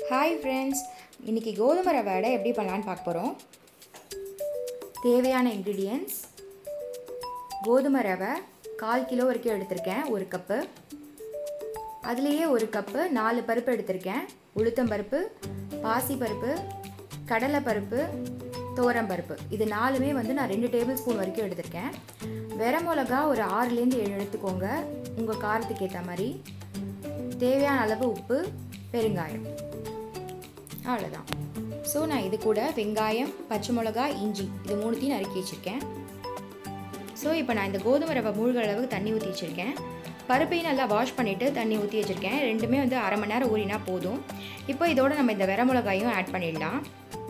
Hi friends, இன்றைக்கி கோதுமை ரவை அடை எப்படி பண்ணலான்னு பார்க்க போகிறோம். தேவையான இன்க்ரீடியன்ட்ஸ்: கோதுமை ரவை 1/4 கிலோ வரைக்கும் எடுத்திருக்கேன், 1 கப்பு. அதுலேயே 1 கப்பு 4 பருப்பு எடுத்திருக்கேன். உளுத்தம்பருப்பு, பாசிப்பருப்பு, கடலைப்பருப்பு, துவரம்பருப்பு. இது 4மே நான் 2 டேபிள் ஸ்பூன் வரைக்கும் எடுத்திருக்கேன். வெரமிளகா ஒரு 6லேருந்து 7 எடுத்துக்கோங்க, உங்கள் காரத்துக்கு ஏற்ற மாதிரி. தேவையான அளவு உப்பு, பெருங்காயம், அவ்வளோதான். ஸோ நான் இது கூட வெங்காயம், பச்சை மிளகா, இஞ்சி இது 3த்தையும் நறுக்கி வச்சுருக்கேன். ஸோ இப்போ நான் இந்த கோதுமை ரவை மூழ்கிற அளவுக்கு தண்ணி ஊற்றி வச்சுருக்கேன். பருப்பையும் நல்லா வாஷ் பண்ணிவிட்டு தண்ணி ஊற்றி வச்சுருக்கேன். ரெண்டுமே 1/2 மணி நேரம் ஊறினா போதும். இப்போ இதோட நம்ம இந்த வெரமிளகாயும் ஆட் பண்ணிடலாம்.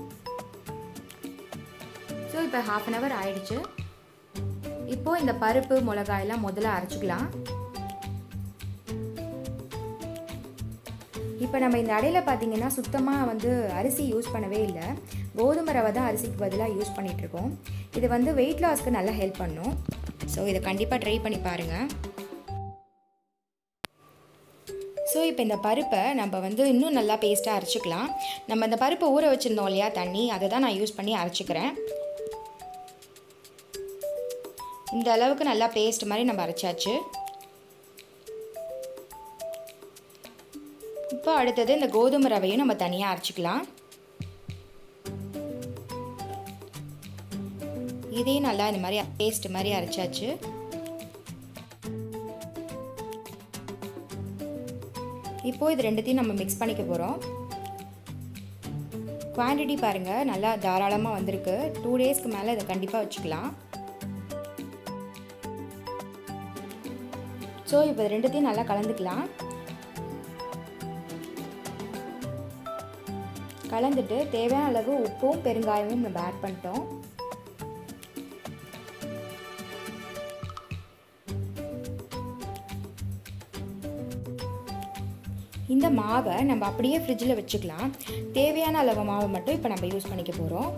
ஸோ இப்போ 1/2 அன் ஹவர் ஆயிடுச்சு. இப்போது இந்த பருப்பு மிளகாயெல்லாம் முதல்ல அரைச்சிக்கலாம். இப்போ நம்ம இந்த அடையில் பார்த்திங்கன்னா சுத்தமாக அரிசி யூஸ் பண்ணவே இல்லை. கோதுமை ரவை தான் அரிசிக்கு பதிலாக யூஸ் பண்ணிகிட்ருக்கோம். இது வெயிட் லாஸ்க்கு நல்லா ஹெல்ப் பண்ணும். ஸோ இதை கண்டிப்பாக ட்ரை பண்ணி பாருங்கள். ஸோ இப்போ இந்த பருப்பை நம்ம இன்னும் நல்லா பேஸ்ட்டாக அரைச்சிக்கலாம். நம்ம இந்த பருப்பை ஊற வச்சுருந்தோம் இல்லையா, தண்ணி, அதை தான் நான் யூஸ் பண்ணி அரைச்சிக்கிறேன். இந்த அளவுக்கு நல்லா பேஸ்ட் மாதிரி நம்ம அரைச்சாச்சு. இப்போ அடுத்தது இந்த கோதுமை ரவையும் நம்ம தனியாக அரைச்சிக்கலாம். இதையும் நல்லா இந்த மாதிரி பேஸ்ட் மாதிரி அரைச்சாச்சு. இப்போது இது ரெண்டுத்தையும் நம்ம மிக்ஸ் பண்ணிக்க போகிறோம். குவான்டிட்டி பாருங்கள், நல்லா தாராளமாக வந்திருக்கு. 2 டேஸ்க்கு மேலே இதை கண்டிப்பாக வச்சுக்கலாம். ஸோ இப்போ இது ரெண்டுத்தையும் நல்லா கலந்துக்கலாம். கலந்துட்டு தேவையான அளவு உப்பும் பெருங்காயமும் நம்ம ஆட் பண்ணிட்டோம். இந்த மாவை நம்ம அப்படியே ஃப்ரிட்ஜில் வச்சுக்கலாம். தேவையான அளவு மாவை மட்டும் இப்போ நம்ம யூஸ் பண்ணிக்க போகிறோம்.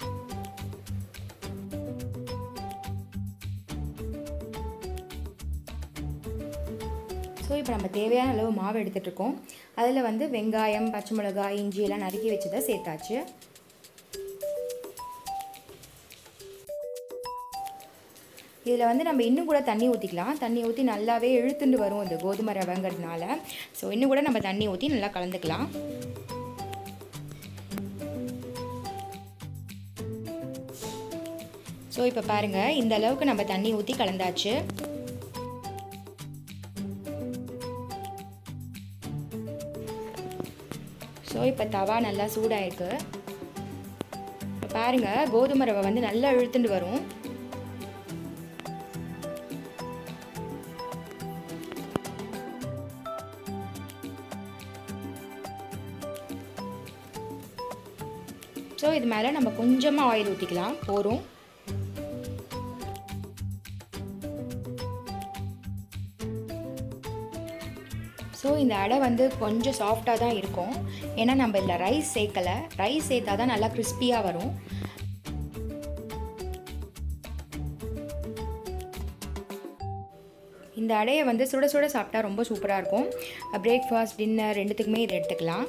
ஸோ இப்போ நம்ம தேவையான அளவு மாவு எடுத்துகிட்ருக்கோம். அதில் வெங்காயம், பச்சை மிளகாய், இஞ்சி எல்லாம் நறுக்கி வச்சதை சேர்த்தாச்சு. இதில் நம்ம இன்னும் கூட தண்ணி ஊற்றிக்கலாம். தண்ணி ஊற்றி நல்லாவே இழுத்துண்டு வரும் இந்த கோதுமை ரவைங்கிறதுனால. ஸோ இன்னும் கூட நம்ம தண்ணி ஊற்றி நல்லா கலந்துக்கலாம். ஸோ இப்போ பாருங்கள், இந்த அளவுக்கு நம்ம தண்ணி ஊற்றி கலந்தாச்சு. ஸோ இப்போ தவா நல்லா சூடாயிருக்கு. இப்போ பாருங்கள், கோதுமை ரவை நல்லா இழுத்துட்டு வரும். ஸோ இது மேலே நம்ம கொஞ்சமாக ஆயில் ஊற்றிக்கலாம், போதும். ஸோ இந்த அடை கொஞ்சம் சாஃப்டாக தான் இருக்கும். ஏன்னா நம்ம இதில் ரைஸ் சேர்க்கலை. ரைஸ் சேர்த்தா தான் நல்லா கிறிஸ்பியாக வரும். இந்த அடையை சுட சுட சாப்பிட்டா ரொம்ப சூப்பராக இருக்கும். பிரேக்ஃபாஸ்ட், டின்னர் ரெண்டுத்துக்குமே இதை எடுத்துக்கலாம்.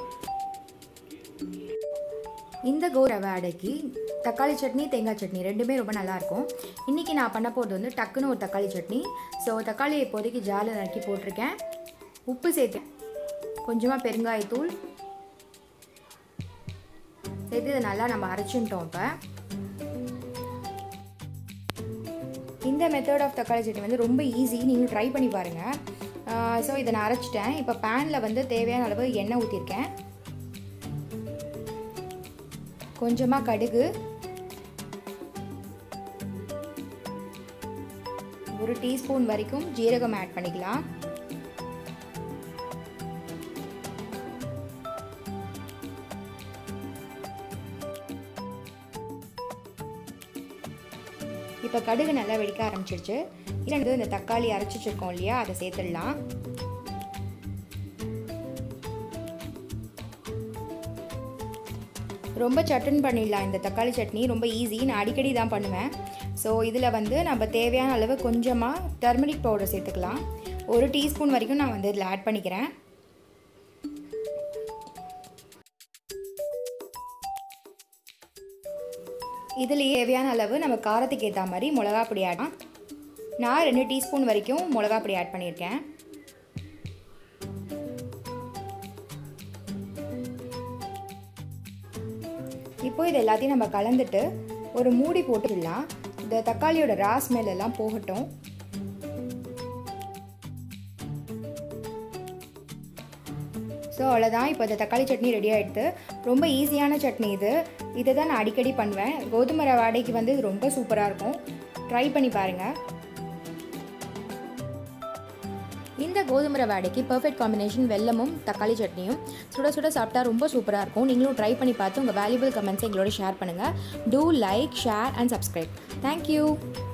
இந்த ரவை அடைக்கு தக்காளி சட்னி, தேங்காய் சட்னி ரெண்டுமே ரொம்ப நல்லாயிருக்கும். இன்றைக்கி நான் பண்ண போகிறது டக்குன்னு ஒரு தக்காளி சட்னி. ஸோ தக்காளியை இப்போதைக்கு ஜாலில் நறுக்கி போட்டிருக்கேன். உப்பு சேர்த்தேன், கொஞ்சமாக பெருங்காயத்தூள் சேர்த்து இதை நல்லா நம்ம அரைச்சிட்டோம். இப்போ இந்த மெத்தட் ஆஃப் தக்காளி சட்னி ரொம்ப ஈஸி, நீங்கள் ட்ரை பண்ணி பாருங்கள். ஸோ இதை நான் அரைச்சிட்டேன். இப்போ பேனில் தேவையான அளவு எண்ணெய் ஊற்றிருக்கேன். கொஞ்சமாக கடுகு, 1 டீஸ்பூன் வரைக்கும் ஜீரகம் ஆட் பண்ணிக்கலாம். இப்போ கடுகு நல்லா வெடிக்க ஆரம்பிச்சிருச்சு. இந்த தக்காளி அரைச்சி வச்சிருக்கோம் இல்லையா, அதை சேர்த்துடலாம். ரொம்ப சட்டுன்னு பண்ணிடலாம். இந்த தக்காளி சட்னி ரொம்ப ஈஸி, நான் அடிக்கடி தான் பண்ணுவேன். ஸோ இதில் நம்ம தேவையான அளவு கொஞ்சமாக டர்மரிக் பவுடர் சேர்த்துக்கலாம். 1 டீஸ்பூன் வரைக்கும் நான் இதில் ஆட் பண்ணிக்கிறேன். இதுலேயே தேவையான அளவு நம்ம காரத்துக்கு ஏற்ற மாதிரி மிளகா பொடி ஆட். நான் 2 டீஸ்பூன் வரைக்கும் மிளகா பொடி ஆட் பண்ணியிருக்கேன். இப்போ இது எல்லாத்தையும் நம்ம கலந்துட்டு ஒரு மூடி போட்டுடலாம். இந்த தக்காளியோட ரா ஸ்மெல் எல்லாம் போகட்டும். ஸோ அவ்வளோதான். இப்போ இந்த தக்காளி சட்னி ரெடி ஆகிடுது. ரொம்ப ஈஸியான சட்னி இது. இதை தான் நான் அடிக்கடி பண்ணுவேன். கோதுமை ரவை வடைக்கு வந்து இது ரொம்ப சூப்பராக இருக்கும். ட்ரை பண்ணி பாருங்கள். இந்த கோதுமை ரவை வடைக்கு பர்ஃபெக்ட் காம்பினேஷன் வெல்லமும் தக்காளி சட்னியும். சுட சுட சாப்பிட்டா ரொம்ப சூப்பராக இருக்கும். நீங்களும் ட்ரை பண்ணி பார்த்து உங்கள் வேல்யூபிள் கமெண்ட்ஸை எங்களோட ஷேர் பண்ணுங்கள். Do like, share and subscribe. Thank you.